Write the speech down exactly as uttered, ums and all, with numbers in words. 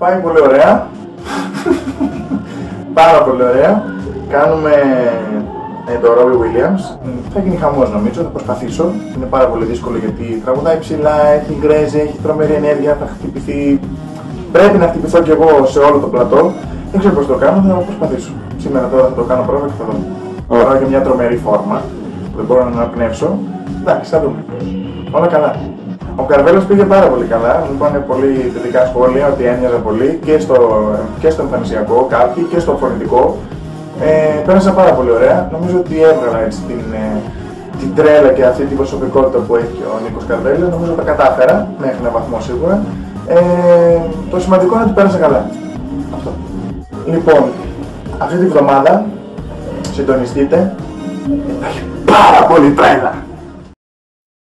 Πάει πολύ ωραία. Πάρα πολύ ωραία. Κάνουμε ε, το Robbie Williams. Θα γίνει χαμός νομίζω, θα προσπαθήσω. Είναι πάρα πολύ δύσκολο γιατί τραγουδάει ψηλά, έχει γκρέζι, έχει τρομερή ενέργεια, θα χτυπηθεί. Πρέπει να χτυπηθώ κι εγώ σε όλο το πλατό. Δεν ξέρω πώς το κάνω, θα προσπαθήσω. Σήμερα τώρα θα το κάνω πρόβα και θα δω. Τώρα και μια τρομερή φόρμα που δεν μπορώ να αναπνεύσω. Εντάξει, θα δούμε. Όλα καλά. Ο Καρβέλος πήγε πάρα πολύ καλά. Μου είπαν πολύ θετικά σχόλια ότι έμοιαζε πολύ και στο, και στο εμφανισιακό κάποιοι και στο φωνητικό. Ε, πέρασα πάρα πολύ ωραία. Νομίζω ότι έβγαλα έτσι την, ε, την τρέλα και αυτή την προσωπικότητα που έχει ο Νίκος Καρβέλος. Νομίζω ότι τα κατάφερα μέχρι έναν βαθμό σίγουρα. Ε, το σημαντικό είναι ότι πέρασα καλά. Αυτό. Λοιπόν, αυτή τη βδομάδα συντονιστείτε. Υπάρχει πάρα πολύ τρέλα.